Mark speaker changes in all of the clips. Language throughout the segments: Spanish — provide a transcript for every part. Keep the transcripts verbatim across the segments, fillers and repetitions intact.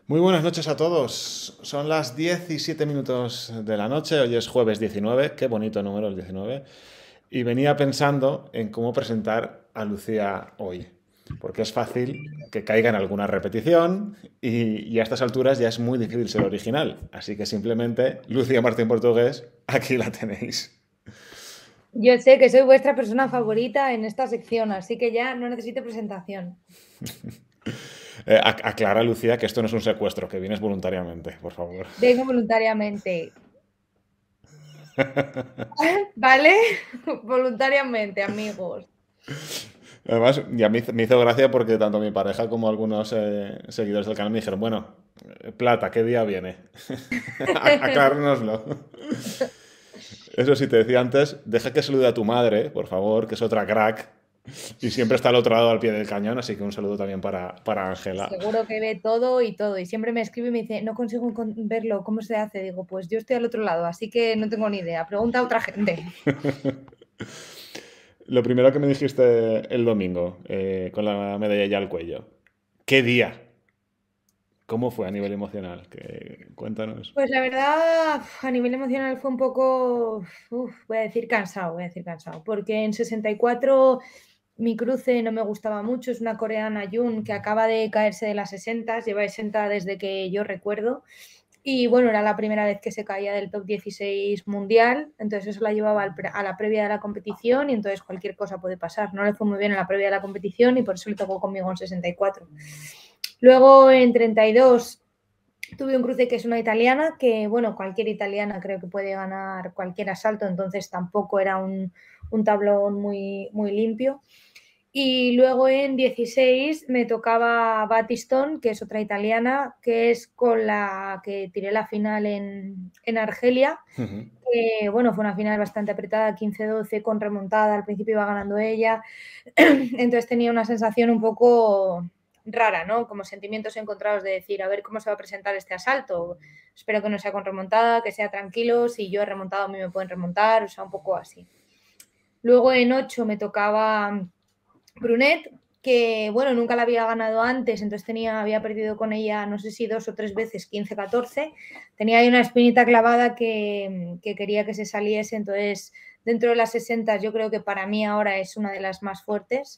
Speaker 1: Muy buenas noches a todos. Son las diez y siete minutos de la noche. Hoy es jueves diecinueve. Qué bonito número el diecinueve. Y venía pensando en cómo presentar a Lucía hoy. Porque es fácil que caiga en alguna repetición y, y a estas alturas ya es muy difícil ser original. Así que simplemente, Lucía Martín Portugués, aquí la tenéis.
Speaker 2: Yo sé que soy vuestra persona favorita en esta sección, así que ya no necesito presentación.
Speaker 1: Eh, ac- aclara, Lucía, que esto no es un secuestro, que vienes voluntariamente, por favor.
Speaker 2: Vengo voluntariamente. ¿Vale? Voluntariamente, amigos.
Speaker 1: Además, ya me hizo, me hizo gracia porque tanto mi pareja como algunos eh, seguidores del canal me dijeron, bueno, eh, Plata, ¿qué día viene? A- Aclárnoslo. Eso sí, te decía antes, deja que salude a tu madre, por favor, que es otra crack. Y siempre está al otro lado al pie del cañón, así que un saludo también para, para Ángela.
Speaker 2: Seguro que ve todo y todo. Y siempre me escribe y me dice, no consigo verlo, ¿cómo se hace? Digo, pues yo estoy al otro lado, así que no tengo ni idea. Pregunta a otra gente.
Speaker 1: Lo primero que me dijiste el domingo, eh, con la medalla ya al cuello. ¿Qué día? ¿Cómo fue a nivel emocional? Que- Cuéntanos.
Speaker 2: Pues la verdad, a nivel emocional fue un poco, uf, voy a decir cansado, voy a decir cansado, porque en sesenta y cuatro mi cruce no me gustaba mucho, es una coreana Jun que acaba de caerse de las sesenta, lleva sesenta desde que yo recuerdo, y bueno, era la primera vez que se caía del top dieciséis mundial, entonces eso la llevaba al pre- a la previa de la competición y entonces cualquier cosa puede pasar. No le fue muy bien en la previa de la competición y por eso le tocó conmigo en sesenta y cuatro. Luego en treinta y dos tuve un cruce que es una italiana, que bueno, cualquier italiana creo que puede ganar cualquier asalto, entonces tampoco era un, un tablón muy, muy limpio. Y luego en dieciséis me tocaba Battiston, que es otra italiana, que es con la que tiré la final en, en Argelia. Que, bueno, fue una final bastante apretada, quince doce con remontada, al principio iba ganando ella, entonces tenía una sensación un poco rara, ¿no? Como sentimientos encontrados de decir, a ver cómo se va a presentar este asalto, espero que no sea con remontada, que sea tranquilo, si yo he remontado a mí me pueden remontar, o sea, un poco así. Luego en ocho me tocaba Brunet, que bueno, nunca la había ganado antes, entonces tenía, había perdido con ella, no sé si dos o tres veces, quince catorce. Tenía ahí una espinita clavada que, que quería que se saliese, entonces dentro de las sesenta yo creo que para mí ahora es una de las más fuertes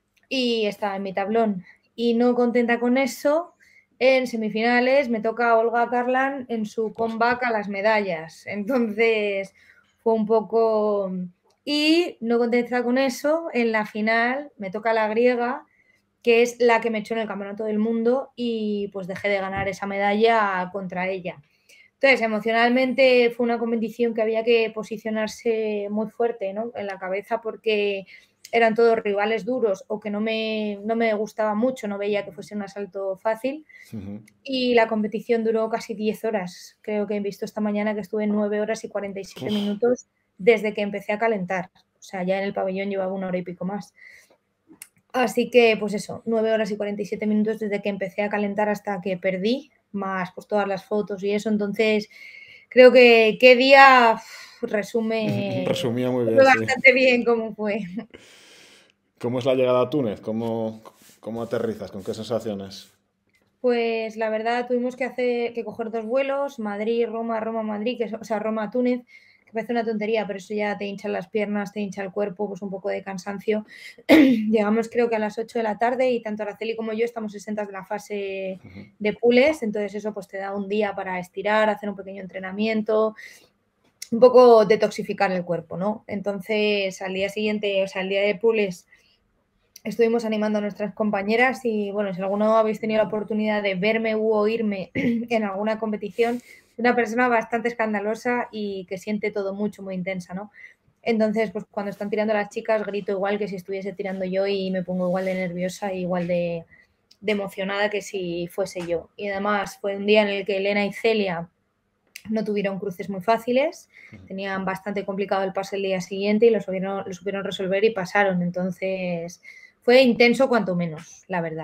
Speaker 2: y estaba en mi tablón. Y no contenta con eso, en semifinales me toca a Olga Karlan en su
Speaker 1: Pues,
Speaker 2: comeback a las medallas. Entonces fue un poco... Y no contenta con eso, en la final me toca la griega, que es la que me echó en el campeonato del mundo y pues dejé de ganar esa medalla contra ella. Entonces, emocionalmente fue una competición que había que posicionarse muy fuerte, ¿no? En la cabeza porque eran todos rivales duros o que no me, no me gustaba mucho, no veía que fuese un asalto fácil.
Speaker 1: ujú.
Speaker 2: Y la competición duró casi diez horas. Creo que he visto esta mañana que estuve en nueve horas y cuarenta y siete
Speaker 1: Uf.
Speaker 2: minutos desde que empecé a calentar. O sea, ya en el pabellón llevaba una hora y pico más. Así que, pues eso, nueve horas y cuarenta y siete minutos desde que empecé a calentar hasta que perdí, más pues todas las fotos y eso. Entonces, creo que qué día uf, resume,
Speaker 1: Resumía muy
Speaker 2: resume
Speaker 1: bien, sí.
Speaker 2: bastante bien cómo fue.
Speaker 1: ¿Cómo es la llegada a Túnez? ¿Cómo, cómo aterrizas? ¿Con qué sensaciones?
Speaker 2: Pues la verdad tuvimos que hacer que coger dos vuelos, Madrid, Roma, Roma, Madrid, que es, o sea, Roma, Túnez, que parece una tontería, pero eso ya te hincha las piernas, te hincha el cuerpo, pues un poco de cansancio. Llegamos creo que a las ocho de la tarde y tanto Araceli como yo estamos exentas de la fase de pools, entonces eso pues te da un día para estirar, hacer un pequeño entrenamiento, un poco detoxificar el cuerpo, ¿no? Entonces al día siguiente, o sea, el día de pools estuvimos animando a nuestras compañeras y bueno, si alguno habéis tenido la oportunidad de verme u oírme en alguna competición, una persona bastante escandalosa y que siente todo mucho, muy intensa, ¿no? Entonces, pues cuando están tirando las chicas, grito igual que si estuviese tirando yo y me pongo igual de nerviosa, igual de, de emocionada que si fuese yo. Y además fue un día en el que Elena y Celia no tuvieron cruces muy fáciles, tenían bastante complicado el pase el día siguiente y lo supieron, lo supieron resolver y pasaron. Entonces, fue intenso cuanto menos, la verdad.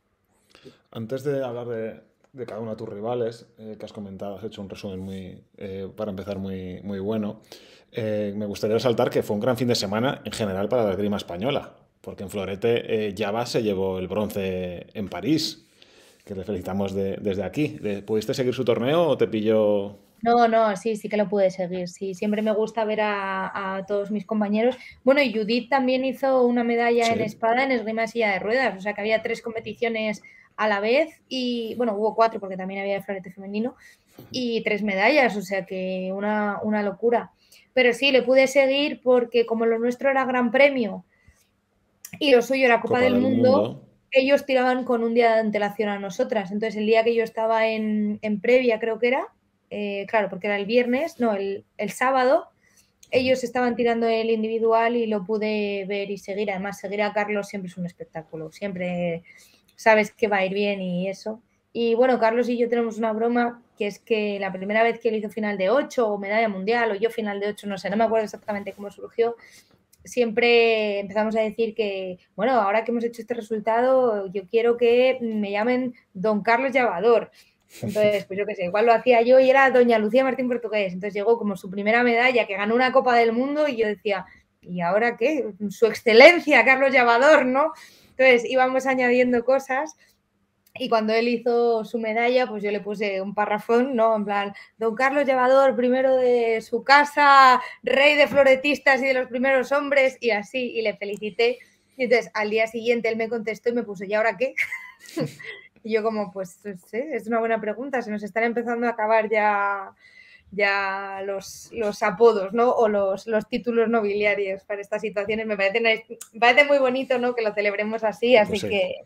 Speaker 1: Antes de hablar de, de cada uno de tus rivales, eh, que has comentado, has hecho un resumen muy, eh, para empezar, muy, muy bueno. Eh, me gustaría resaltar que fue un gran fin de semana en general para la esgrima española, porque en Florete eh, Java se llevó el bronce en París. que le felicitamos de- desde aquí. ¿Le- ¿Pudiste seguir su torneo o te pilló?
Speaker 2: No, no, sí, sí que lo pude seguir. Sí, siempre me gusta ver a, a todos mis compañeros. Bueno, y Judith también hizo una medalla en
Speaker 1: Sí.
Speaker 2: espada en esgrima de silla de ruedas, o sea que había tres competiciones a la vez y, bueno, hubo cuatro porque también había de florete femenino y tres medallas, o sea que una, una locura. Pero sí, le pude seguir porque como lo nuestro era Gran Premio y lo suyo era Copa
Speaker 1: Copa
Speaker 2: del
Speaker 1: del
Speaker 2: Mundo,
Speaker 1: Mundo.
Speaker 2: ellos tiraban con un día de antelación a nosotras. Entonces, el día que yo estaba en, en previa, creo que era, eh, claro, porque era el viernes, no, el, el sábado, ellos estaban tirando el individual y lo pude ver y seguir. Además, seguir a Carlos siempre es un espectáculo. Siempre sabes que va a ir bien y eso. Y bueno, Carlos y yo tenemos una broma que es que la primera vez que él hizo final de ocho o medalla mundial o yo final de ocho, no sé, no me acuerdo exactamente cómo surgió, siempre empezamos a decir que, bueno, ahora que hemos hecho este resultado, yo quiero que me llamen Don Carlos Llavador. Entonces, pues yo qué sé, igual lo hacía yo y era Doña Lucía Martín Portugués. Entonces llegó como su primera medalla, que ganó una Copa del Mundo, y yo decía, ¿y ahora qué? Su excelencia, Carlos Llavador, ¿no? Entonces íbamos añadiendo cosas. Y cuando él hizo su medalla, pues yo le puse un parrafón, ¿no? En plan, Don Carlos Llevador, primero de su casa, rey de floretistas y de los primeros hombres, y así, y le felicité. Y entonces al día siguiente él me contestó y me puso, ¿y ahora qué? Y yo como, pues sí, es una buena pregunta, se nos están empezando a acabar ya, ya los, los apodos, ¿no? O los, los títulos nobiliarios para estas situaciones. Me parece, me parece muy bonito, ¿no? Que lo celebremos así,
Speaker 1: Pues
Speaker 2: así
Speaker 1: sí.
Speaker 2: que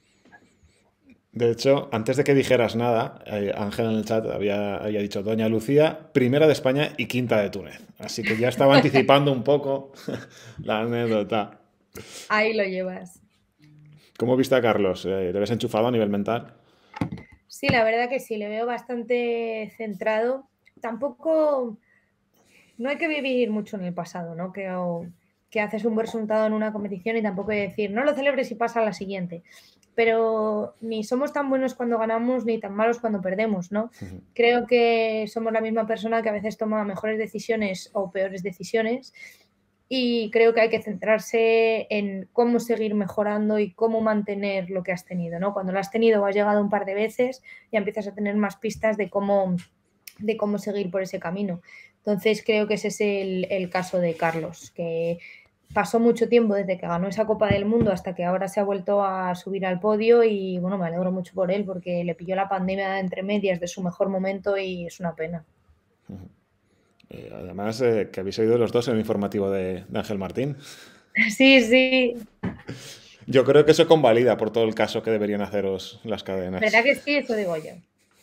Speaker 1: De hecho, antes de que dijeras nada, eh, Ángel en el chat había, había dicho Doña Lucía, primera de España y quinta de Túnez. Así que ya estaba anticipando un poco la anécdota.
Speaker 2: ahí lo llevas.
Speaker 1: ¿Cómo viste a Carlos? Eh, ¿Le ves enchufado a nivel mental?
Speaker 2: Sí, la verdad que sí, le veo bastante centrado. Tampoco, no hay que vivir mucho en el pasado, ¿no? Creo que haces un buen resultado en una competición y tampoco hay que decir, no lo celebres y pasa a la siguiente. Pero ni somos tan buenos cuando ganamos ni tan malos cuando perdemos, ¿no? Creo que somos la misma persona que a veces toma mejores decisiones o peores decisiones y creo que hay que centrarse en cómo seguir mejorando y cómo mantener lo que has tenido, ¿no? Cuando lo has tenido o has llegado un par de veces, ya empiezas a tener más pistas de cómo, de cómo seguir por ese camino. Entonces creo que ese es el, el caso de Carlos, que pasó mucho tiempo desde que ganó esa Copa del Mundo hasta que ahora se ha vuelto a subir al podio y bueno, me alegro mucho por él porque le pilló la pandemia entre medias de su mejor momento y es una pena.
Speaker 1: Eh, además, eh, que habéis oído los dos en el informativo de, de Ángel Martín.
Speaker 2: Sí, sí,
Speaker 1: Yo creo que eso convalida por todo el caso que deberían haceros las
Speaker 2: ¿verdad
Speaker 1: cadenas.
Speaker 2: que sí? Eso digo yo.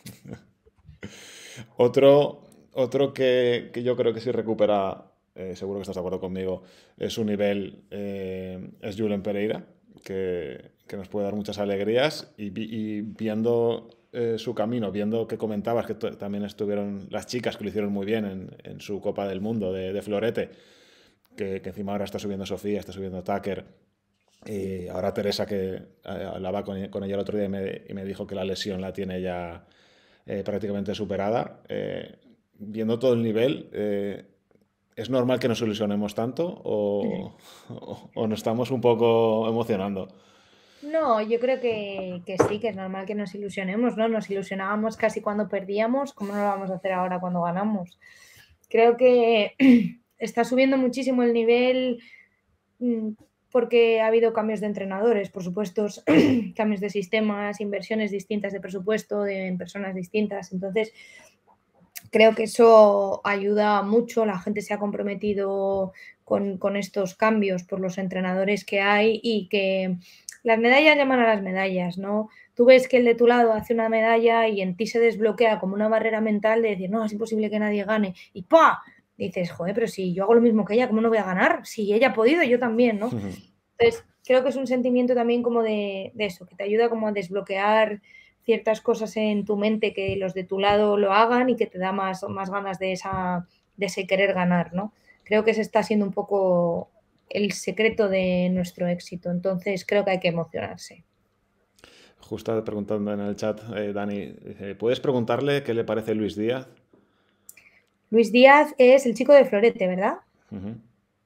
Speaker 1: Otro, otro que, que yo creo que sí recupera, eh, seguro que estás de acuerdo conmigo, es su nivel, eh, es Julen Pereira, que, que nos puede dar muchas alegrías y, vi- y viendo eh, su camino, viendo que comentabas que t- también estuvieron las chicas que lo hicieron muy bien en, en su Copa del Mundo de, de florete, que, que encima ahora está subiendo Sofía, está subiendo Tucker. Y ahora Teresa, que eh, hablaba con, con ella el otro día y me, y me dijo que la lesión la tiene ya eh, prácticamente superada. Eh, viendo todo el nivel, eh, ¿es normal que nos ilusionemos tanto o, o, o nos estamos un poco emocionando?
Speaker 2: No, yo creo que, que sí, que es normal que nos ilusionemos, ¿no? Nos ilusionábamos casi cuando perdíamos, ¿cómo no lo vamos a hacer ahora cuando ganamos? Creo que está subiendo muchísimo el nivel mm, porque ha habido cambios de entrenadores, por supuesto, cambios de sistemas, inversiones distintas de presupuesto, de en personas distintas. Entonces, creo que eso ayuda mucho, la gente se ha comprometido con, con estos cambios por los entrenadores que hay y que las medallas llaman a las medallas, ¿no? Tú ves que el de tu lado hace una medalla y en ti se desbloquea como una barrera mental de decir, no, es imposible que nadie gane. Y ¡pa! Dices, joder, pero si yo hago lo mismo que ella, ¿cómo no voy a ganar? Si ella ha podido, yo también, ¿no? Entonces, creo que es un sentimiento también como de, de eso, que te ayuda como a desbloquear ciertas cosas en tu mente que los de tu lado lo hagan y que te da más, más ganas de, esa, de ese querer ganar, ¿no? Creo que ese está siendo un poco el secreto de nuestro éxito. Entonces, creo que hay que emocionarse.
Speaker 1: Justo preguntando en el chat, eh, Dani, dice, ¿puedes preguntarle qué le parece Luis Díaz?
Speaker 2: Luis Díaz es el chico de Florete, ¿verdad?
Speaker 1: Uh -huh.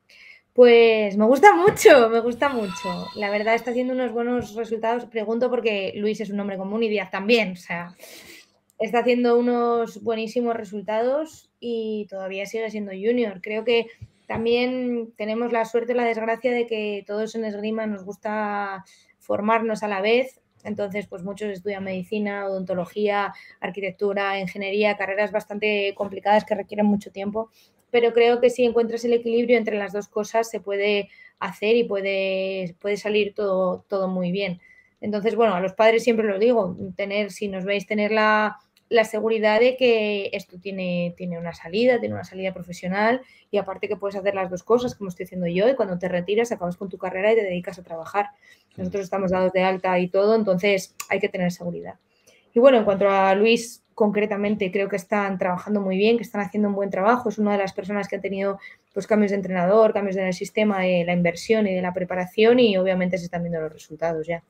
Speaker 2: Pues me gusta mucho, me gusta mucho. La verdad está haciendo unos buenos resultados. Pregunto porque Luis es un nombre común y Díaz también. O sea, está haciendo unos buenísimos resultados y todavía sigue siendo junior. Creo que también tenemos la suerte o la desgracia de que todos en esgrima nos gusta formarnos a la vez. Entonces, pues muchos estudian medicina, odontología, arquitectura, ingeniería, carreras bastante complicadas que requieren mucho tiempo. Pero creo que si encuentras el equilibrio entre las dos cosas se puede hacer y puede, puede salir todo, todo muy bien. Entonces, bueno, a los padres siempre lo digo, tener, si nos veis, tener la, la seguridad de que esto tiene, tiene una salida, tiene una salida profesional y aparte que puedes hacer las dos cosas, como estoy haciendo yo, y cuando te retiras acabas con tu carrera y te dedicas a trabajar. Nosotros estamos dados de alta y todo, entonces hay que tener seguridad. Y bueno, en cuanto a Luis, concretamente, creo que están trabajando muy bien, que están haciendo un buen trabajo. Es una de las personas que ha tenido pues, cambios de entrenador, cambios en el sistema de la inversión y de la preparación y obviamente se están viendo los resultados ya.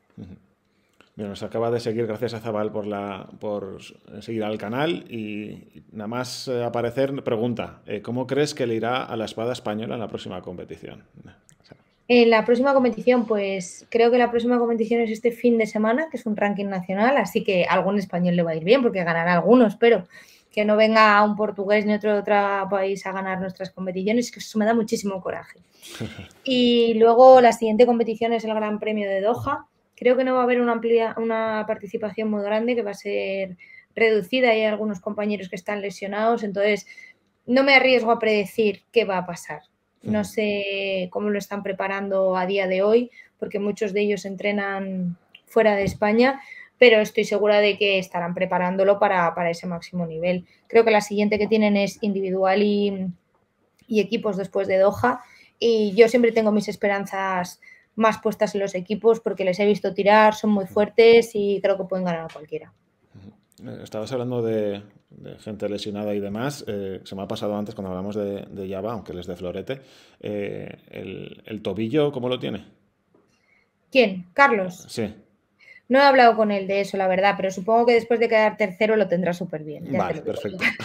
Speaker 1: Mira, nos acaba de seguir, gracias a Zabal por, la, por seguir al canal y, y nada más eh, aparecer, pregunta, eh, ¿cómo crees que le irá a la espada española en la próxima competición? O sea,
Speaker 2: En la próxima competición, pues creo que la próxima competición es este fin de semana, que es un ranking nacional, así que a algún español le va a ir bien, porque ganará algunos, pero que no venga un portugués ni otro de otro país a ganar nuestras competiciones, que eso me da muchísimo coraje. Y luego la siguiente competición es el Gran Premio de Doha. Creo que no va a haber una, amplia, una participación muy grande, que va a ser reducida. Hay algunos compañeros que están lesionados, entonces no me arriesgo a predecir qué va a pasar. No sé cómo lo están preparando a día de hoy, porque muchos de ellos entrenan fuera de España, pero estoy segura de que estarán preparándolo para, para ese máximo nivel. Creo que la siguiente que tienen es individual y, y equipos después de Doha, y yo siempre tengo mis esperanzas más puestas en los equipos porque les he visto tirar, son muy fuertes y creo que pueden ganar a cualquiera.
Speaker 1: estabas hablando de, de gente lesionada y demás. Eh, se me ha pasado antes cuando hablamos de, de Java, aunque les de Florete. Eh, el, el tobillo, ¿cómo lo tiene?
Speaker 2: ¿Quién? ¿Carlos?
Speaker 1: Sí,
Speaker 2: No he hablado con él de eso, la verdad, pero supongo que después de quedar tercero lo tendrá súper bien, ya te
Speaker 1: vale,
Speaker 2: lo digo yo.
Speaker 1: perfecto.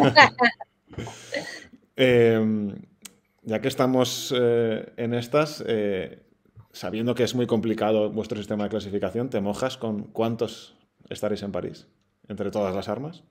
Speaker 1: Eh, ya que estamos eh, en estas, eh, sabiendo que es muy complicado vuestro sistema de clasificación, ¿te mojas con cuántos estaréis en París? ¿Entre todas las armas?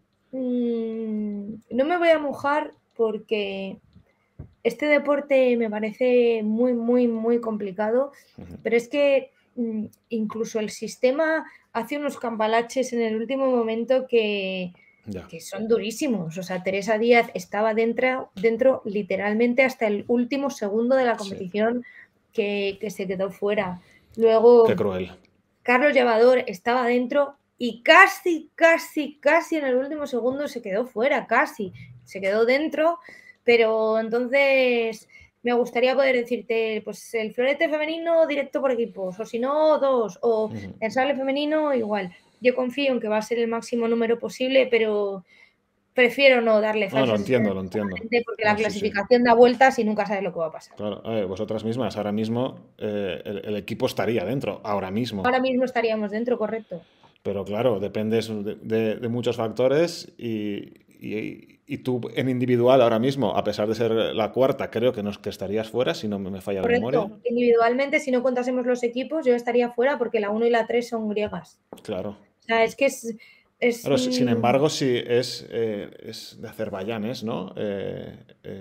Speaker 2: Mm, no me voy a mojar porque este deporte me parece muy, muy, muy complicado, pero es que mm, incluso el sistema hace unos cambalaches en el último momento que,
Speaker 1: Ya.
Speaker 2: que son durísimos. O sea, Teresa Díaz estaba dentro, dentro literalmente hasta el último segundo de la
Speaker 1: Sí.
Speaker 2: competición que, que se quedó fuera.
Speaker 1: Qué
Speaker 2: Luego,
Speaker 1: cruel.
Speaker 2: Carlos Llevador estaba dentro y casi, casi, casi en el último segundo se quedó fuera, casi. Se quedó dentro, pero entonces me gustaría poder decirte, pues el florete femenino directo por equipos, o si no, dos, o
Speaker 1: Ujú.
Speaker 2: el sable femenino igual. Yo confío en que va a ser el máximo número posible, pero prefiero no darle
Speaker 1: No, lo
Speaker 2: falsas
Speaker 1: entiendo, lo
Speaker 2: esperanzas a
Speaker 1: entiendo.
Speaker 2: la gente porque la
Speaker 1: No, sí, sí.
Speaker 2: clasificación da vueltas y nunca sabes lo que va a pasar.
Speaker 1: Claro, a ver, vosotras mismas, ahora mismo eh, el, el equipo estaría dentro, ahora mismo.
Speaker 2: Ahora mismo estaríamos dentro, correcto.
Speaker 1: Pero claro, dependes de, de- de muchos factores y, y- y tú en individual ahora mismo, a pesar de ser la cuarta, creo que, nos, que estarías fuera, si no me, me falla la memoria.
Speaker 2: Correcto. Individualmente, si no contásemos los equipos, yo estaría fuera porque la uno y la tres son griegas.
Speaker 1: Claro.
Speaker 2: O sea, es que es. es
Speaker 1: Claro, si- sin
Speaker 2: mm,
Speaker 1: embargo, sí es, eh, es de Azerbaiyán, ¿es, no? Eh,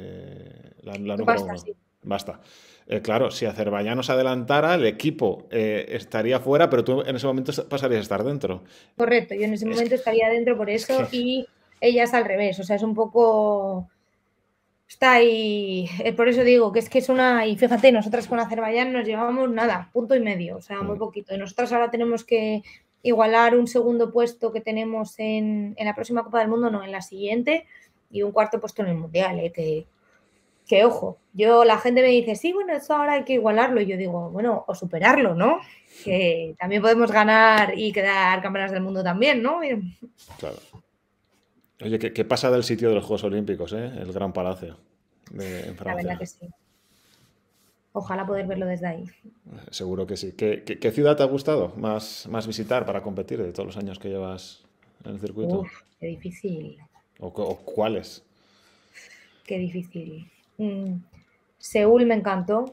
Speaker 1: eh, la, la número
Speaker 2: basta,
Speaker 1: uno.
Speaker 2: sí.
Speaker 1: Basta. Eh, claro, si Azerbaiyán nos adelantara, el equipo eh, estaría fuera, pero tú en ese momento pasarías a estar dentro.
Speaker 2: Correcto. Yo en ese
Speaker 1: Es que,
Speaker 2: momento estaría dentro por
Speaker 1: es que,
Speaker 2: eso y ellas al revés. O sea, es un poco. Está ahí. eh, Por eso digo que es que es una. Y fíjate, nosotras con Azerbaiyán nos llevamos nada, punto y medio. O sea, muy
Speaker 1: mm,
Speaker 2: poquito. Y nosotras ahora tenemos que igualar un segundo puesto que tenemos en, en la próxima Copa del Mundo, no, en la siguiente, y un cuarto puesto en el Mundial, ¿eh? que que ojo, yo la gente me dice, sí, bueno, eso ahora hay que igualarlo. Y yo digo, bueno, o superarlo, ¿no? Que también podemos ganar y quedar campeonas del mundo también, ¿no?
Speaker 1: claro. Oye, ¿qué, qué pasa del sitio de los Juegos Olímpicos, eh? El Gran Palacio de, en
Speaker 2: La verdad
Speaker 1: Francia.
Speaker 2: que sí. Ojalá poder verlo desde ahí.
Speaker 1: Seguro que sí. ¿Qué, qué- qué ciudad te ha gustado más, más visitar para competir de todos los años que llevas en el circuito?
Speaker 2: Uf, qué difícil,
Speaker 1: ¿O, cu- o cuáles?
Speaker 2: qué difícil. Mm. Seúl me encantó.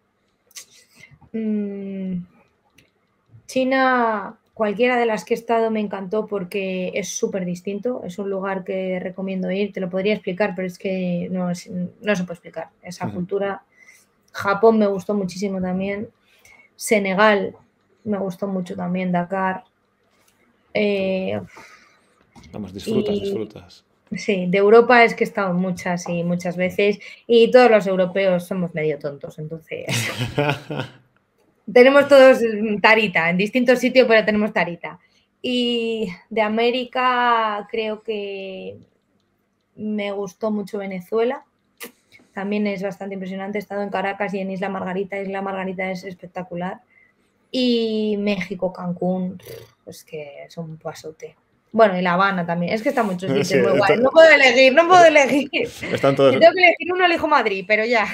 Speaker 2: Mm, China, cualquiera de las que he estado me encantó porque es súper distinto. Es un lugar que recomiendo ir. Te lo podría explicar, pero es que no, es- no se puede explicar. Esa cultura. Japón me gustó muchísimo también. Senegal me gustó mucho también. Dakar. Eh,
Speaker 1: Vamos, disfrutas,
Speaker 2: y
Speaker 1: disfrutas.
Speaker 2: sí, de Europa es que he estado muchas y muchas veces. Y todos los europeos somos medio tontos. Entonces, tenemos todos tarita, en distintos sitios, pero tenemos tarita. Y de América creo que me gustó mucho Venezuela. También es bastante impresionante. He estado en Caracas y en Isla Margarita. Isla Margarita es espectacular. Y México, Cancún, pues que es un pasote. Bueno, y La Habana también. Es que está en muchos
Speaker 1: Sí,
Speaker 2: sitios muy
Speaker 1: esto-
Speaker 2: guay. No puedo elegir, no puedo elegir.
Speaker 1: están
Speaker 2: Si
Speaker 1: todos.
Speaker 2: tengo que elegir uno, elijo Madrid, pero ya.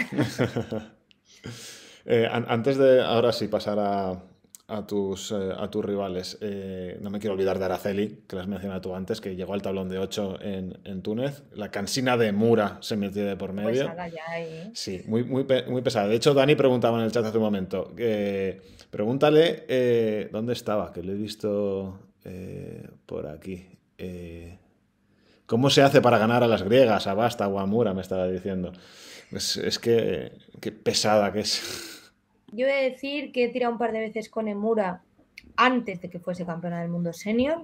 Speaker 1: Eh, an- antes de ahora sí pasar a, a tus, eh, a tus rivales, eh, no me quiero olvidar de Araceli, que la has mencionado tú antes, que llegó al tablón de ocho en, en Túnez. La cansina de Mura se metió de por
Speaker 2: Pues
Speaker 1: medio.
Speaker 2: nada, ya, ¿eh?
Speaker 1: Sí, muy, muy, pe- muy pesada. De hecho, Dani preguntaba en el chat hace un momento, eh, pregúntale eh, dónde estaba, que lo he visto eh, por aquí. Eh, ¿cómo se hace para ganar a las griegas, a Basta o a Mura? Me estaba diciendo. Es, es que, qué pesada que es.
Speaker 2: Yo he de decir que he tirado un par de veces con Emura antes de que fuese campeona del mundo senior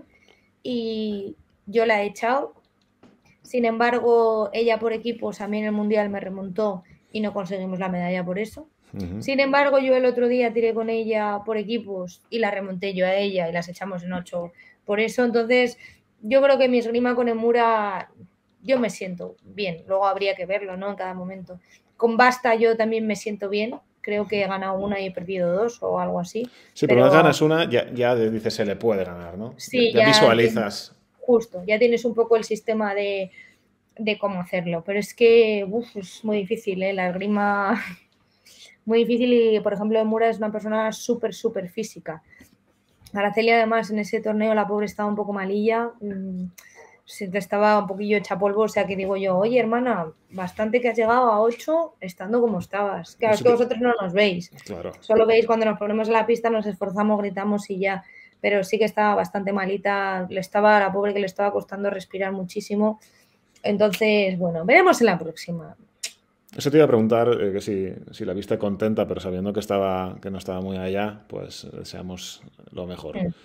Speaker 2: y yo la he echado. Sin embargo, ella por equipos a mí en el mundial me remontó y no conseguimos la medalla por eso.
Speaker 1: Ujú.
Speaker 2: Sin embargo, yo el otro día tiré con ella por equipos y la remonté yo a ella y las echamos en ocho por eso. Entonces, yo creo que mi esgrima con Emura, yo me siento bien. Luego habría que verlo, ¿no? En cada momento. Con Basta yo también me siento bien. Creo que he ganado una y he perdido dos o algo así.
Speaker 1: Sí, pero una vez
Speaker 2: Pero
Speaker 1: ganas una, ya, ya dices se le puede ganar, ¿no? Ya,
Speaker 2: sí,
Speaker 1: ya
Speaker 2: ya tienes,
Speaker 1: visualizas.
Speaker 2: justo, ya tienes un poco el sistema de, de cómo hacerlo. Pero es que uf, es muy difícil, ¿eh? La esgrima muy difícil y, por ejemplo, Mura es una persona súper, súper física. Araceli, además, en ese torneo la pobre estaba un poco malilla, mmm, se te estaba un poquillo hecha polvo, o sea que digo yo, oye, hermana, bastante que has llegado a ocho estando como estabas. Claro, es
Speaker 1: Eso
Speaker 2: que
Speaker 1: te-
Speaker 2: vosotros no nos veis,
Speaker 1: Claro.
Speaker 2: solo veis cuando nos ponemos en la pista, nos esforzamos, gritamos y ya, pero sí que estaba bastante malita, le estaba a la pobre que le estaba costando respirar muchísimo. Entonces, bueno, veremos en la próxima.
Speaker 1: Eso te iba a preguntar, eh, que si, si la viste contenta, pero sabiendo que estaba, que no estaba muy allá, pues deseamos lo mejor.
Speaker 2: Mm.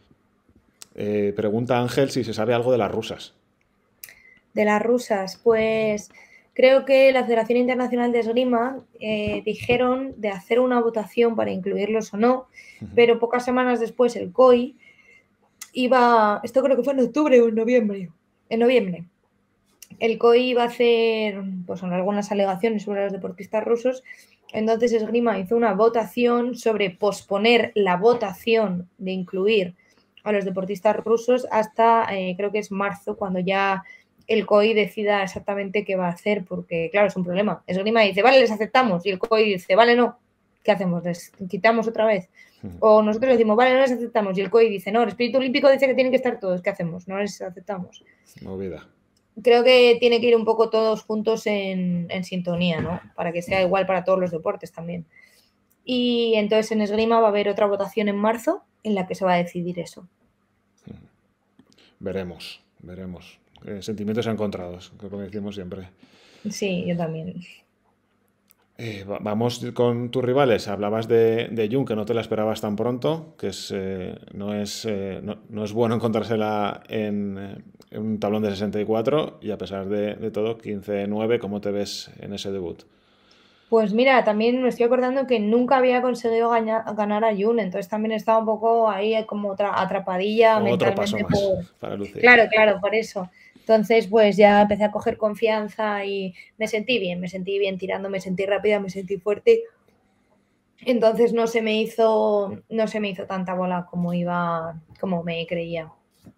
Speaker 1: Eh, pregunta Ángel si se sabe algo de las rusas.
Speaker 2: De las rusas, pues creo que la Federación Internacional de Esgrima eh, dijeron de hacer una votación para incluirlos o no, pero pocas semanas después el C O I iba, esto creo que fue en octubre o en noviembre, en noviembre, el C O I iba a hacer pues, algunas alegaciones sobre los deportistas rusos, entonces Esgrima hizo una votación sobre posponer la votación de incluir a los deportistas rusos hasta, eh, creo que es marzo, cuando ya el C O I decida exactamente qué va a hacer, porque claro, es un problema. Esgrima dice, vale, les aceptamos, y el C O I dice, vale, no, ¿qué hacemos? ¿Les quitamos otra vez? O nosotros le decimos, vale, no les aceptamos, y el C O I dice, no, el espíritu olímpico dice que tienen que estar todos, ¿qué hacemos? No les aceptamos.
Speaker 1: Movida.
Speaker 2: Creo que tiene que ir un poco todos juntos en, en sintonía, ¿no? Para que sea igual para todos los deportes también. Y entonces en esgrima va a haber otra votación en marzo en la que se va a decidir eso.
Speaker 1: Veremos, veremos. Eh, sentimientos encontrados, que como decimos siempre.
Speaker 2: Sí, yo también.
Speaker 1: Eh, va- vamos con tus rivales. Hablabas de, de Jung, que no te la esperabas tan pronto, que es, eh, no, es, eh, no, no es bueno encontrársela en, eh, en un tablón de sesenta y cuatro y a pesar de, de todo, quince nueve, ¿cómo te ves en ese debut?
Speaker 2: Pues mira, también me estoy acordando que nunca había conseguido ganar, ganar a Jun, entonces también estaba un poco ahí como otra atrapadilla
Speaker 1: Otro paso
Speaker 2: mentalmente
Speaker 1: más
Speaker 2: por...
Speaker 1: para Lucía.
Speaker 2: Claro, claro, por eso. Entonces, pues ya empecé a coger confianza y me sentí bien, me sentí bien tirando, me sentí rápida, me sentí fuerte. Entonces no se me hizo, no se me hizo tanta bola como iba, como me creía.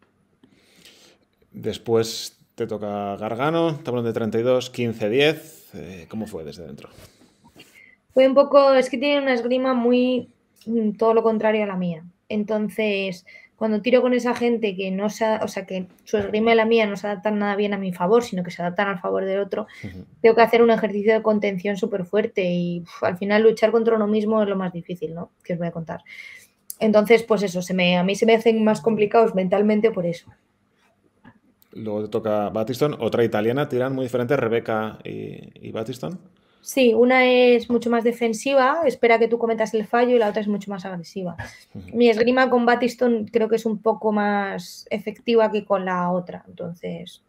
Speaker 1: Después te toca Gargano, tablón de treinta y dos, quince diez. Eh, ¿cómo fue desde dentro?
Speaker 2: Fue un poco, es que tiene una esgrima muy, todo lo contrario a la mía. Entonces, cuando tiro con esa gente que no se, o sea, que su esgrima y la mía no se adaptan nada bien a mi favor, sino que se adaptan al favor del otro, uh-huh. tengo que hacer un ejercicio de contención súper fuerte y uf, al final luchar contra uno mismo es lo más difícil, ¿no? Que os voy a contar. Entonces, pues eso, se me, a mí se me hacen más complicados mentalmente por eso.
Speaker 1: Luego te toca Battiston, otra italiana, tiran muy diferentes, Rebecca y, y Battiston.
Speaker 2: Sí, una es mucho más defensiva, espera que tú cometas el fallo, y la otra es mucho más agresiva. Uh-huh. Mi esgrima con Battiston creo que es un poco más efectiva que con la otra, entonces...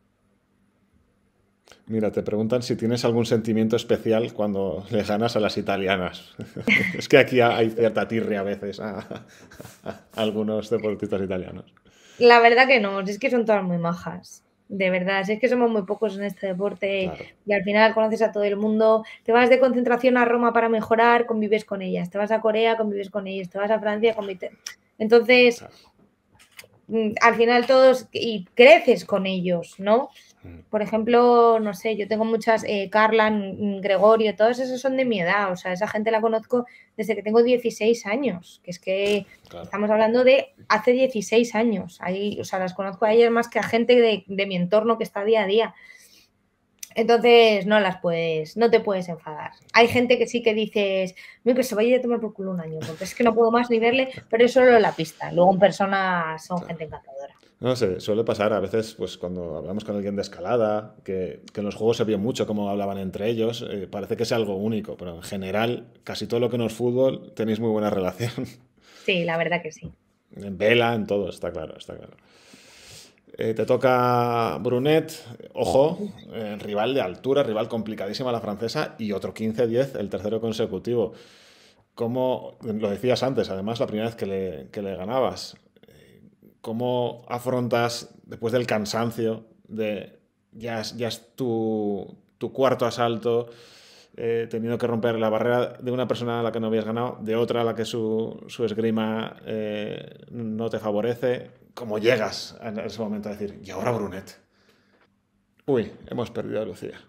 Speaker 1: Mira, te preguntan si tienes algún sentimiento especial cuando le ganas a las italianas. Es que aquí hay cierta tirria a veces a, a, a algunos deportistas italianos.
Speaker 2: La verdad que no, es que son todas muy majas. De verdad, es que somos muy pocos en este deporte, claro. Y al final conoces a todo el mundo. Te vas de concentración a Roma para mejorar, convives con ellas. Te vas a Corea, convives con ellas. Te vas a Francia, convives... Entonces, claro. Al final todos... Y creces con ellos, ¿no? Por ejemplo, no sé, yo tengo muchas, eh, Carlan, Gregorio, todos esos son de mi edad, o sea, esa gente la conozco desde que tengo dieciséis años, que es que claro. Estamos hablando de hace dieciséis años, ahí, o sea, las conozco a ellas más que a gente de, de mi entorno que está día a día. Entonces, no las puedes, no te puedes enfadar. Hay gente que sí que dices, mira, que se vaya a tomar por culo un año, porque es que no puedo más ni verle, pero es solo en la pista, luego en persona son claro. Gente encantadora.
Speaker 1: No sé, suele pasar a veces, pues cuando hablamos con alguien de escalada, que, que en los juegos se vio mucho cómo hablaban entre ellos, eh, parece que es algo único, pero en general, casi todo lo que no es fútbol, tenéis muy buena relación.
Speaker 2: Sí, la verdad que sí.
Speaker 1: En vela, en todo, está claro, está claro. Eh, te toca Brunet, ojo, eh, rival de altura, rival complicadísima la francesa, y otro quince diez, el tercero consecutivo. Como lo decías antes, además, la primera vez que le, que le ganabas. ¿Cómo afrontas, después del cansancio, de ya es, ya es tu, tu cuarto asalto, eh, teniendo que romper la barrera de una persona a la que no habías ganado, de otra a la que su, su esgrima eh, no te favorece? ¿Cómo llegas en ese momento a decir, y ahora Brunet? Uy, hemos perdido a Lucía.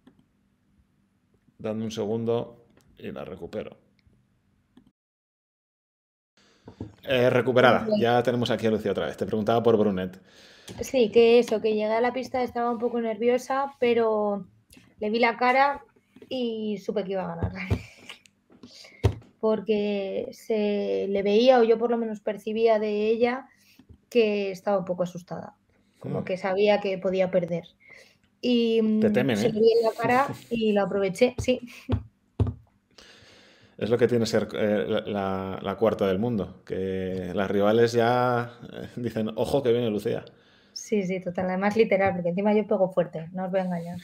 Speaker 1: Dame un segundo y la recupero. Eh, recuperada, ya tenemos aquí a Lucía otra vez. Te preguntaba por Brunet.
Speaker 2: Sí, que eso, que llegué a la pista, estaba un poco nerviosa, pero le vi la cara y supe que iba a ganar. Porque se le veía, o yo por lo menos percibía de ella, que estaba un poco asustada, como mm. que sabía que podía perder. Y
Speaker 1: te temen,
Speaker 2: se
Speaker 1: ¿eh?
Speaker 2: le vi en la cara y lo aproveché, sí.
Speaker 1: Es lo que tiene ser eh, la, la, la cuarta del mundo, que las rivales ya eh, dicen, ojo que viene Lucía.
Speaker 2: Sí, sí, total, además literal, porque encima yo pego fuerte, no os voy a engañar.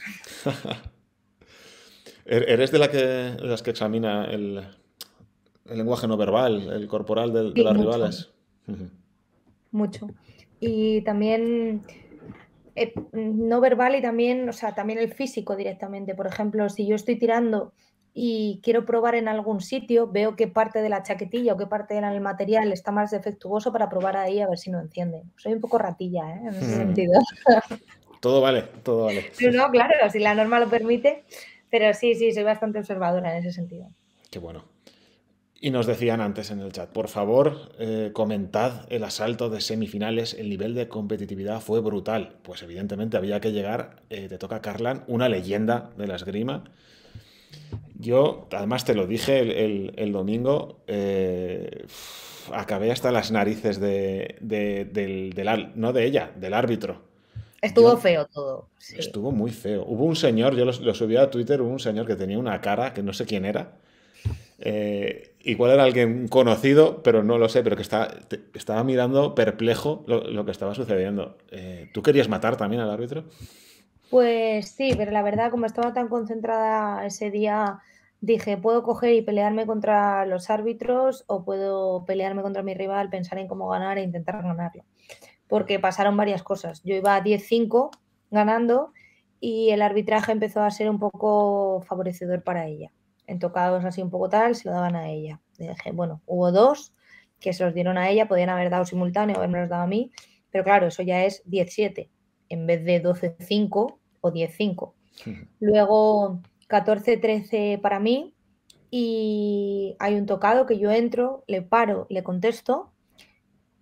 Speaker 1: ¿Eres de, la que, de las que examina el, el lenguaje no verbal, el corporal de, de
Speaker 2: sí,
Speaker 1: las
Speaker 2: mucho,
Speaker 1: rivales?
Speaker 2: Mucho. Y también eh, no verbal y también, o sea, también el físico directamente. Por ejemplo, si yo estoy tirando y quiero probar en algún sitio, veo qué parte de la chaquetilla o qué parte del material está más defectuoso para probar ahí a ver si no enciende. Soy un poco ratilla, ¿eh? En ese hmm. sentido.
Speaker 1: Todo vale, todo vale.
Speaker 2: No, no, claro, si la norma lo permite, pero sí, sí, soy bastante observadora en ese sentido.
Speaker 1: Qué bueno. Y nos decían antes en el chat, por favor, eh, comentad el asalto de semifinales, el nivel de competitividad fue brutal. Pues evidentemente había que llegar, eh, te toca Carlan, una leyenda de la esgrima. Yo, además te lo dije el, el, el domingo, eh, acabé hasta las narices de, de, del, del, no de ella, del árbitro.
Speaker 2: Estuvo yo, feo todo. Sí.
Speaker 1: Estuvo muy feo. Hubo un señor, yo lo, lo subí a Twitter, hubo un señor que tenía una cara que no sé quién era. Eh, igual era alguien conocido, pero no lo sé, pero que está, te, estaba mirando perplejo lo, lo que estaba sucediendo. Eh, ¿Tú querías matar también al árbitro?
Speaker 2: Pues sí, pero la verdad, como estaba tan concentrada ese día, dije, puedo coger y pelearme contra los árbitros o puedo pelearme contra mi rival, pensar en cómo ganar e intentar ganarlo. Porque pasaron varias cosas. Yo iba a diez cinco ganando y el arbitraje empezó a ser un poco favorecedor para ella. En tocados así un poco tal, se lo daban a ella. Y dije, bueno, hubo dos que se los dieron a ella, podían haber dado simultáneo, haberme los dado a mí, pero claro, eso ya es diez siete en vez de doce cinco o diez cinco. Sí. Luego catorce trece para mí y hay un tocado que yo entro, le paro, le contesto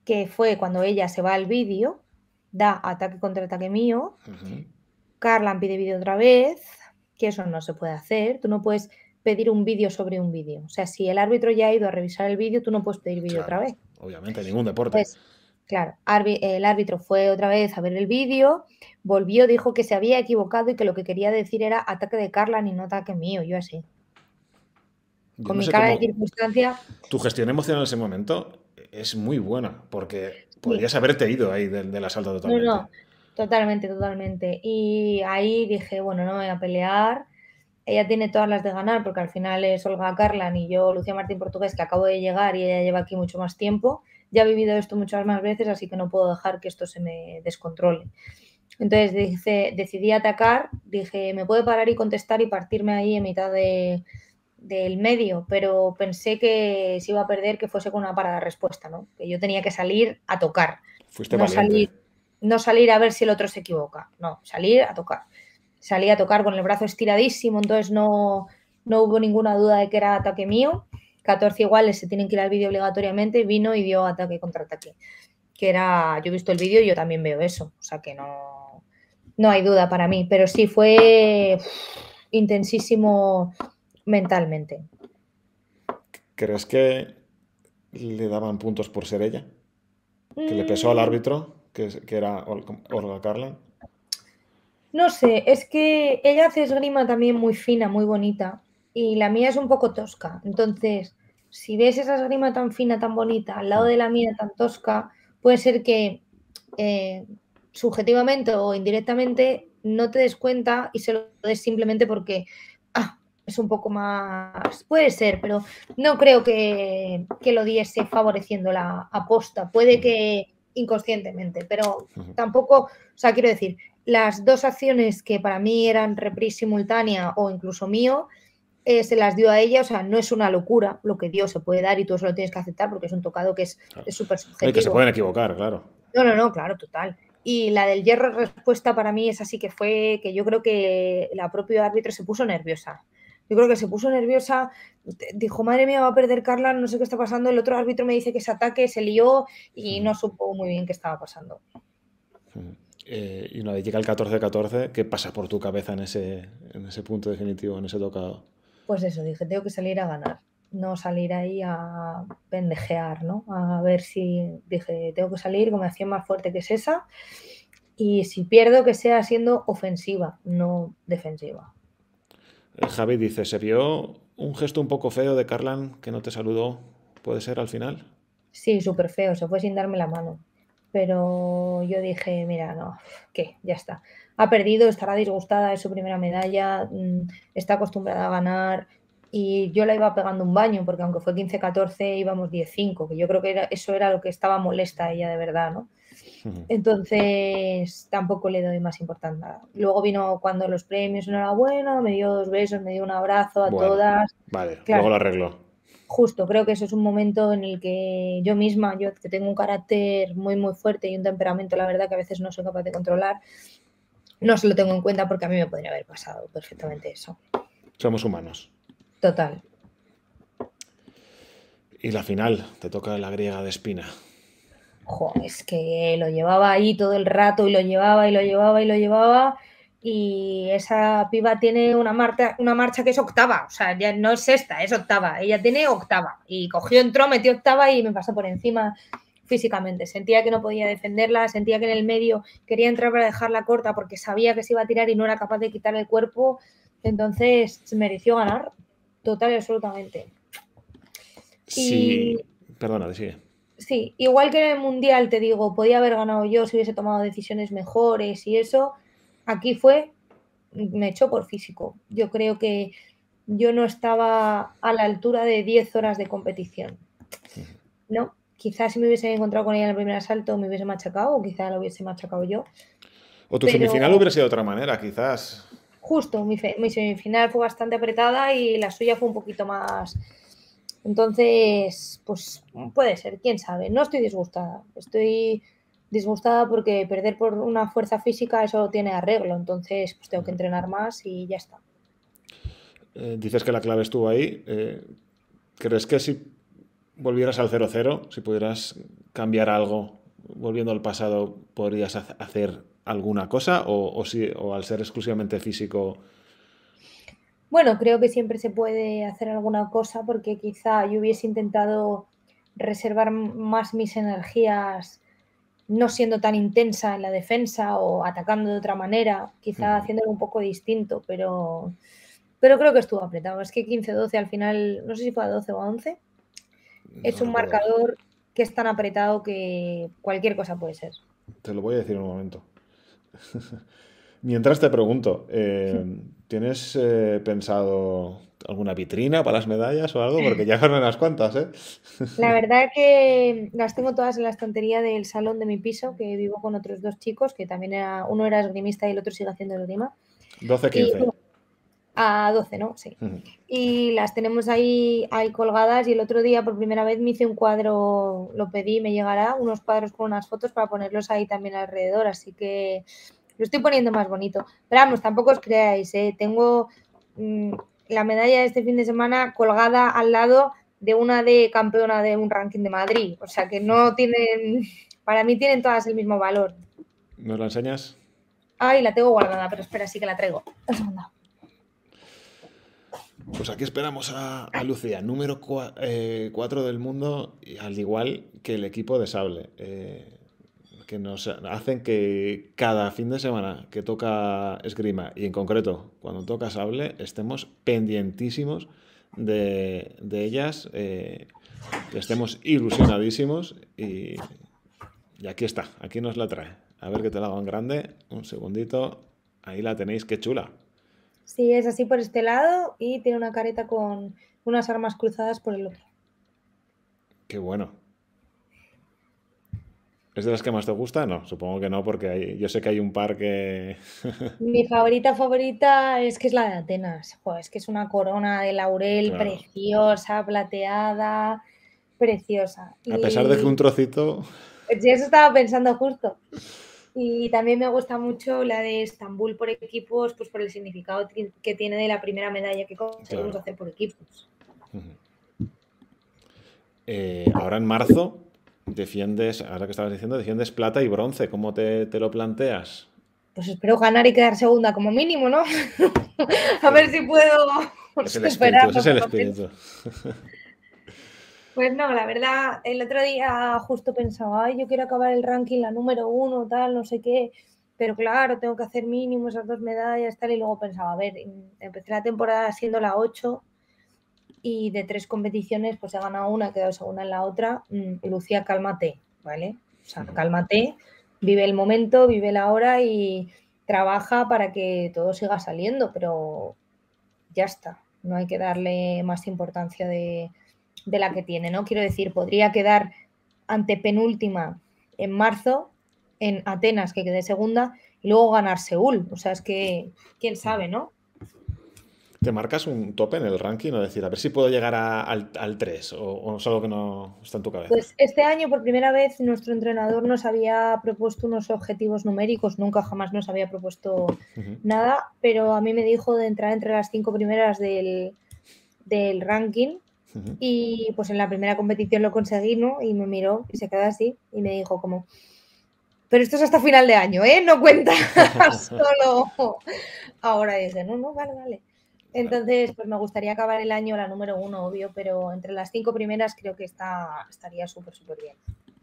Speaker 2: que fue cuando ella se va al vídeo, da ataque contra ataque mío,
Speaker 1: Ujú.
Speaker 2: Karlan pide vídeo otra vez, que eso no se puede hacer, tú no puedes pedir un vídeo sobre un vídeo, o sea, si el árbitro ya ha ido a revisar el vídeo, tú no puedes pedir vídeo otra
Speaker 1: Claro,
Speaker 2: vez.
Speaker 1: obviamente, ningún deporte.
Speaker 2: Pues, claro, arbi- el árbitro fue otra vez a ver el vídeo, volvió, dijo que se había equivocado y que lo que quería decir era ataque de Karlan y no ataque mío, yo así.
Speaker 1: Yo
Speaker 2: Con
Speaker 1: no
Speaker 2: mi
Speaker 1: sé
Speaker 2: cara de
Speaker 1: cómo.
Speaker 2: circunstancia,
Speaker 1: Tu gestión emocional en ese momento es muy buena, porque
Speaker 2: sí,
Speaker 1: podrías haberte ido ahí del, del asalto
Speaker 2: no,
Speaker 1: totalmente.
Speaker 2: no, totalmente, totalmente. Y ahí dije, bueno, no me voy a pelear. Ella tiene todas las de ganar, porque al final es Olga Karlan y yo, Lucía Martín Portugués, que acabo de llegar y ella lleva aquí mucho más tiempo. Ya he vivido esto muchas más veces, así que no puedo dejar que esto se me descontrole. Entonces dice, decidí atacar, dije, me puede parar y contestar y partirme ahí en mitad de, del medio, pero pensé que si iba a perder que fuese con una parada de respuesta, ¿no? Que yo tenía que salir a tocar,
Speaker 1: Fuiste
Speaker 2: no
Speaker 1: valiente.
Speaker 2: salir, no salir a ver si el otro se equivoca, no, salir a tocar. Salí a tocar con el brazo estiradísimo, entonces no, no hubo ninguna duda de que era ataque mío. catorce iguales se tienen que ir al vídeo obligatoriamente, vino y dio ataque contra ataque. Que era, yo he visto el vídeo y yo también veo eso, o sea que no, no hay duda para mí, pero sí fue uf, intensísimo mentalmente.
Speaker 1: ¿Crees que le daban puntos por ser ella? ¿Que le pesó al
Speaker 2: Mm,
Speaker 1: árbitro, que, que era Ol- Olga Karlan?
Speaker 2: no sé, es que ella hace esgrima también muy fina, muy bonita, y la mía es un poco tosca. Entonces, si ves esa esgrima tan fina, tan bonita, al lado
Speaker 1: Mm.
Speaker 2: de la mía tan tosca, puede ser que eh, subjetivamente o indirectamente no te des cuenta y se lo des simplemente porque ah, es un poco más. Puede ser, pero no creo que, que lo diese favoreciendo la aposta. Puede
Speaker 1: Mm.
Speaker 2: que inconscientemente, pero
Speaker 1: Ujú.
Speaker 2: tampoco, o sea, quiero decir, las dos acciones que para mí eran reprise simultánea o incluso mío, eh, se las dio a ella, o sea, no es una locura lo que dio, se puede dar y tú eso lo tienes que aceptar porque es un tocado que es
Speaker 1: Claro.
Speaker 2: súper
Speaker 1: No, y que se
Speaker 2: subjetivo.
Speaker 1: pueden equivocar, claro.
Speaker 2: No, no, no, claro, total. Y la del hierro respuesta para mí es así que fue que yo creo que la propia árbitro se puso nerviosa. Yo creo que se puso nerviosa, dijo, madre mía, va a perder Carla, no sé qué está pasando. El otro árbitro me dice que ese ataque se lió y
Speaker 1: Ujú.
Speaker 2: no supo muy bien qué estaba pasando.
Speaker 1: Ujú. Eh, y una vez llega el catorce catorce, ¿qué pasa por tu cabeza en ese, en ese punto definitivo, en ese tocado?
Speaker 2: Pues eso, dije, tengo que salir a ganar, no salir ahí a pendejear, ¿no? A ver si, dije, tengo que salir con mi acción más fuerte que es esa y si pierdo que sea siendo ofensiva, no defensiva.
Speaker 1: Eh, Javi dice, ¿se vio un gesto un poco feo de Karlan que no te saludó? ¿Puede ser al final?
Speaker 2: Sí, súper feo, se fue sin darme la mano. Pero yo dije, mira, no, ¿qué? Ya está. Ha perdido, estará disgustada, es su primera medalla, mm, está acostumbrada a ganar y yo la iba pegando un baño porque aunque fue quince catorce íbamos diez cinco, que yo creo que era- eso era lo que estaba molesta a ella de verdad, ¿no?
Speaker 1: Ujú.
Speaker 2: Entonces tampoco le doy más importancia. Luego vino cuando los premios, enhorabuena, me dio dos besos, me dio un abrazo a
Speaker 1: Bueno,
Speaker 2: todas.
Speaker 1: vale,
Speaker 2: Claro,
Speaker 1: luego lo arreglo.
Speaker 2: justo, creo que eso es un momento en el que yo misma, yo que tengo un carácter muy, muy fuerte y un temperamento, la verdad, que a veces no soy capaz de controlar, no se lo tengo en cuenta porque a mí me podría haber pasado perfectamente eso.
Speaker 1: Somos humanos.
Speaker 2: Total.
Speaker 1: Y la final, te toca la griega de espina.
Speaker 2: Jo, es que lo llevaba ahí todo el rato y lo llevaba y lo llevaba y lo llevaba. Y esa piba tiene una marcha, una marcha que es octava, o sea, ya no es sexta, es octava. Ella tiene octava. Y cogió, entró, metió octava y me pasó por encima físicamente. Sentía que no podía defenderla, sentía que en el medio quería entrar para dejarla corta porque sabía que se iba a tirar y no era capaz de quitar el cuerpo. Entonces se mereció ganar, total y absolutamente.
Speaker 1: Sí,
Speaker 2: Y
Speaker 1: perdona, sigue.
Speaker 2: sí, igual que en el Mundial, te digo, podía haber ganado yo si hubiese tomado decisiones mejores y eso. Aquí fue, me echó por físico. Yo creo que yo no estaba a la altura de diez horas de competición, ¿no? Quizás si me hubiese encontrado con ella en el primer asalto me hubiese machacado o quizás lo hubiese machacado yo.
Speaker 1: O tu
Speaker 2: Pero
Speaker 1: semifinal hubiera sido de otra manera, quizás.
Speaker 2: justo, mi, fe, mi semifinal fue bastante apretada y la suya fue un poquito más. Entonces, pues puede ser, quién sabe. No estoy disgustada. Estoy disgustada porque perder por una fuerza física eso tiene arreglo. Entonces, pues tengo que entrenar más y ya está.
Speaker 1: Eh, dices que la clave estuvo ahí. Eh, ¿crees que si volvieras al cero cero, si pudieras cambiar algo, volviendo al pasado, ¿podrías ha- hacer alguna cosa? O, o si, o al ser exclusivamente físico,
Speaker 2: Bueno, creo que siempre se puede hacer alguna cosa porque quizá yo hubiese intentado reservar m- más mis energías no siendo tan intensa en la defensa o atacando de otra manera, quizá
Speaker 1: ujú,
Speaker 2: haciéndolo un poco distinto, pero, pero creo que estuvo apretado. Es que quince doce al final, no sé si fue a doce o a once, es
Speaker 1: no
Speaker 2: un
Speaker 1: recuerdo.
Speaker 2: marcador que es tan apretado que cualquier cosa puede ser.
Speaker 1: Te lo voy a decir en un momento. Mientras te pregunto, eh, ¿tienes eh, pensado alguna vitrina para las medallas o algo? Porque ya fueron unas cuantas, ¿eh?
Speaker 2: La verdad que las tengo todas en la estantería del salón de mi piso, que vivo con otros dos chicos, que también era, uno era esgrimista y el otro sigue haciendo esgrima.
Speaker 1: doce,
Speaker 2: Y
Speaker 1: quince.
Speaker 2: bueno, a doce, ¿no? Sí. Y las tenemos ahí, ahí colgadas y el otro día por primera vez me hice un cuadro, lo pedí, me llegará, unos cuadros con unas fotos para ponerlos ahí también alrededor, así que lo estoy poniendo más bonito. Pero vamos, tampoco os creáis, ¿eh? Tengo mmm, la medalla de este fin de semana colgada al lado de una de campeona de un ranking de Madrid, o sea que no tienen, para mí tienen todas el mismo valor.
Speaker 1: ¿Nos la enseñas?
Speaker 2: Ay, la tengo guardada, pero espera, sí que la traigo. Un segundo.
Speaker 1: Pues aquí esperamos a, a Lucía, número cuatro del mundo, y al igual que el equipo de Sable, eh, que nos hacen que cada fin de semana que toca esgrima, y en concreto cuando toca Sable, estemos pendientísimos de, de ellas, eh, que estemos ilusionadísimos, y, y aquí está, aquí nos la trae. A ver que te la hago en grande, un segundito, ahí la tenéis, qué chula.
Speaker 2: Sí, es así por este lado y tiene una careta con unas armas cruzadas por el otro.
Speaker 1: Qué bueno. ¿Es de las que más te gusta? No, supongo que no, porque hay- yo sé que hay un par que...
Speaker 2: Mi favorita favorita es que es la de Atenas. Joder, es que es una corona de laurel
Speaker 1: Claro.
Speaker 2: preciosa, plateada, preciosa.
Speaker 1: A pesar de que un
Speaker 2: Y
Speaker 1: trocito...
Speaker 2: sí, eso estaba pensando justo. Y también me gusta mucho la de Estambul por equipos, pues por el significado que tiene de la primera medalla que conseguimos
Speaker 1: Claro.
Speaker 2: hacer por equipos.
Speaker 1: Eh, ahora en marzo defiendes, ahora que estabas diciendo, defiendes plata y bronce. ¿Cómo te, te lo planteas?
Speaker 2: Pues espero ganar y quedar segunda como mínimo, ¿no? A
Speaker 1: Es,
Speaker 2: ver si puedo
Speaker 1: es el espíritu, ese
Speaker 2: superarlo
Speaker 1: es el
Speaker 2: por lo menos.
Speaker 1: espíritu.
Speaker 2: Pues no, la verdad, el otro día justo pensaba, ay, yo quiero acabar el ranking, la número uno, tal, no sé qué, pero claro, tengo que hacer mínimo esas dos medallas, tal, y luego pensaba, a ver, empecé la temporada siendo la ocho y de tres competiciones, pues he ganado una, he quedado segunda en la otra. Mm, Lucía, cálmate, ¿vale? O sea, cálmate, vive el momento, vive la hora y trabaja para que todo siga saliendo, pero ya está, no hay que darle más importancia de, de la que tiene, ¿no? Quiero decir, podría quedar antepenúltima en marzo en Atenas, que quedé segunda, y luego ganar Seúl. O sea, es que, quién sabe, ¿no?
Speaker 1: ¿Te marcas un tope en el ranking o decir, a ver si puedo llegar a- al, al tres o, o es algo que no está en tu cabeza?
Speaker 2: Pues este año, por primera vez, nuestro entrenador nos había propuesto unos objetivos numéricos, nunca jamás nos había propuesto nada, pero a mí me dijo de entrar entre las cinco primeras del, del ranking. Y pues en la primera competición lo conseguí, ¿no? Y me miró y se quedó así y me dijo como, pero esto es hasta final de año, ¿eh? No cuenta solo ahora. Y dije, no, no, vale, vale. Entonces, pues me gustaría acabar el año la número uno, obvio, pero entre las cinco primeras creo que está, estaría súper, súper bien.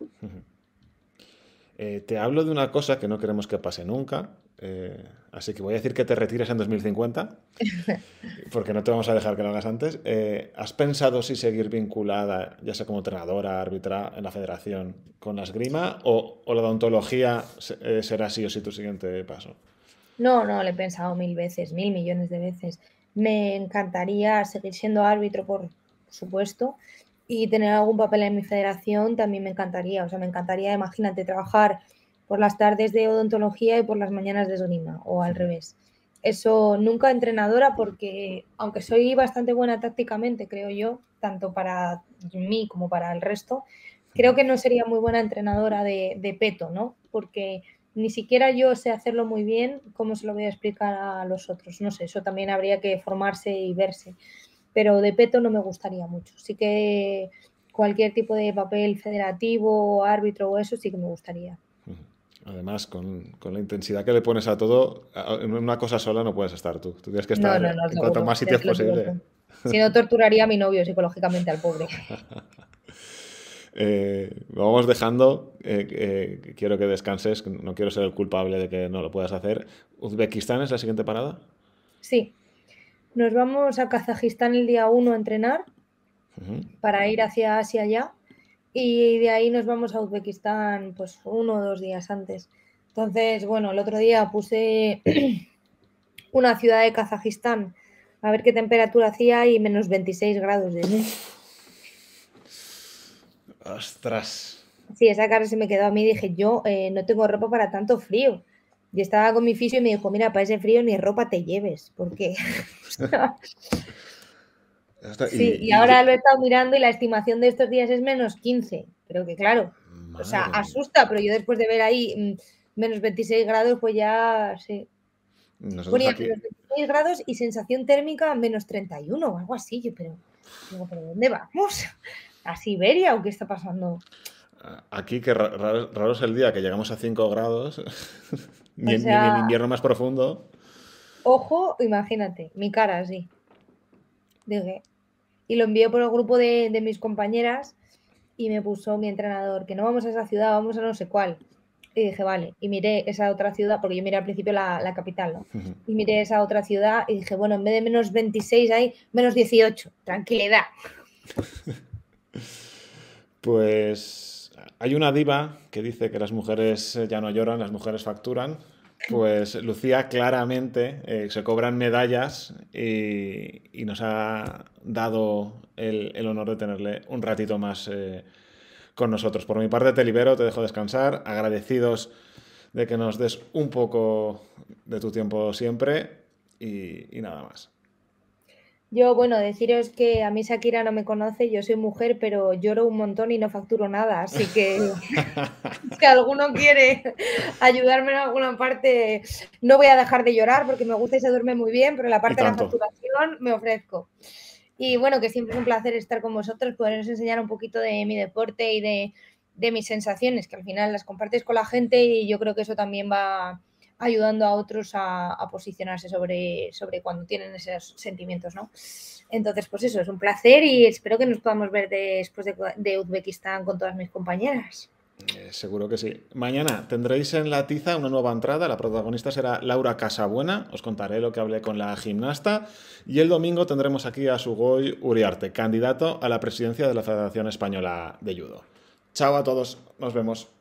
Speaker 1: Eh, te hablo de una cosa que no queremos que pase nunca, eh, así que voy a decir que te retires en dos mil cincuenta, porque no te vamos a dejar que lo hagas antes. Eh, ¿has pensado si seguir vinculada, ya sea como entrenadora, árbitra en la federación, con la esgrima o, o la odontología se- eh, será sí o sí tu siguiente paso?
Speaker 2: No, no, le he pensado mil veces, mil millones de veces. Me encantaría seguir siendo árbitro, por supuesto, y tener algún papel en mi federación también me encantaría. O sea, me encantaría, imagínate, trabajar por las tardes de odontología y por las mañanas de esgrima, o al revés. Eso nunca entrenadora, porque aunque soy bastante buena tácticamente, creo yo, tanto para mí como para el resto, creo que no sería muy buena entrenadora de, de peto, ¿no? Porque ni siquiera yo sé hacerlo muy bien, ¿cómo se lo voy a explicar a los otros? No sé, eso también habría que formarse y verse. Pero de peto no me gustaría mucho. Sí que cualquier tipo de papel federativo, árbitro o eso sí que me gustaría.
Speaker 1: Además, con, con la intensidad que le pones a todo, en una cosa sola no puedes estar tú. Tú tienes que
Speaker 2: No,
Speaker 1: estar
Speaker 2: no, no,
Speaker 1: en cuanto
Speaker 2: seguro.
Speaker 1: más
Speaker 2: Ya
Speaker 1: sitios
Speaker 2: te lo digo
Speaker 1: posible.
Speaker 2: tú. Si no, torturaría a mi novio psicológicamente al pobre.
Speaker 1: Eh, vamos dejando. Eh, eh, quiero que descanses. No quiero ser el culpable de que no lo puedas hacer. ¿Uzbekistán es la siguiente parada?
Speaker 2: Sí. Nos vamos a Kazajistán el día uno a entrenar
Speaker 1: Uh-huh.
Speaker 2: para ir hacia Asia ya. Y de ahí nos vamos a Uzbekistán pues uno o dos días antes. Entonces, bueno, el otro día puse una ciudad de Kazajistán a ver qué temperatura hacía y menos veintiséis grados de luz.
Speaker 1: ¡Ostras!
Speaker 2: Sí, esa cara se me quedó a mí. Dije, yo eh, no tengo ropa para tanto frío. Y estaba con mi fisio y me dijo, mira, para ese frío ni ropa te lleves, porque... Sí, y
Speaker 1: Y, y-
Speaker 2: ahora lo he estado mirando y la estimación de estos días es menos quince. Pero que claro, o sea,
Speaker 1: Madre mía.
Speaker 2: asusta, pero yo después de ver ahí mm, menos veintiséis grados, pues ya sí.
Speaker 1: Nosotros
Speaker 2: Ponía
Speaker 1: aquí.
Speaker 2: menos veintiséis grados y sensación térmica menos treinta y uno o algo así. Yo, pero, digo, ¿pero dónde vamos? ¿A Siberia o qué está pasando?
Speaker 1: Aquí, que ra- raro, raro es el día que llegamos a cinco grados, ni,
Speaker 2: O
Speaker 1: en- ni en el
Speaker 2: sea,
Speaker 1: invierno más profundo.
Speaker 2: ojo, imagínate, mi cara así. Dije. Y lo envié por el grupo de, de mis compañeras y me puso mi entrenador que no vamos a esa ciudad, vamos a no sé cuál. Y dije, vale, y miré esa otra ciudad, porque yo miré al principio la, la capital, ¿no? Y miré esa otra ciudad y dije, bueno, en vez de menos veintiséis hay menos dieciocho, tranquilidad.
Speaker 1: Pues hay una diva que dice que las mujeres eh, ya no lloran, las mujeres facturan. Pues Lucía claramente eh, se cobran medallas y, y nos ha dado el, el honor de tenerle un ratito más eh, con nosotros. Por mi parte te libero, te dejo descansar, agradecidos de que nos des un poco de tu tiempo siempre y, y nada más.
Speaker 2: Yo, bueno, deciros que a mí Shakira no me conoce, yo soy mujer, pero lloro un montón y no facturo nada, así que si alguno quiere ayudarme en alguna parte, no voy a dejar de llorar porque me gusta y se duerme muy bien, pero la
Speaker 1: Y
Speaker 2: parte de la
Speaker 1: tanto.
Speaker 2: facturación me ofrezco. Y bueno, que siempre es un placer estar con vosotros, poderos enseñar un poquito de mi deporte y de, de mis sensaciones, que al final las compartes con la gente y yo creo que eso también va ayudando a otros a, a posicionarse sobre, sobre cuando tienen esos sentimientos, ¿no? Entonces, pues eso, es un placer y espero que nos podamos ver después de, de Uzbekistán con todas mis compañeras.
Speaker 1: Eh, seguro que sí. Mañana tendréis en la tiza una nueva entrada. La protagonista será Laura Casabuena. Os contaré lo que hablé con la gimnasta. Y el domingo tendremos aquí a Sugoi Uriarte, candidato a la presidencia de la Federación Española de Judo. Chao a todos. Nos vemos.